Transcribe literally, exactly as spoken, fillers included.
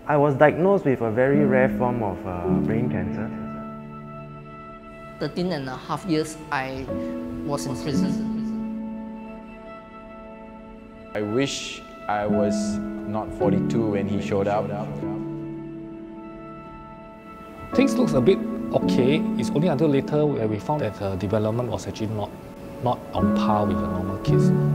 I was diagnosed with a very rare form of uh, brain cancer. thirteen and a half years I was in prison. I wish I was not forty-two when he showed up. Things looks a bit okay. It's only until later where we found that the development was actually not, not on par with the normal kids.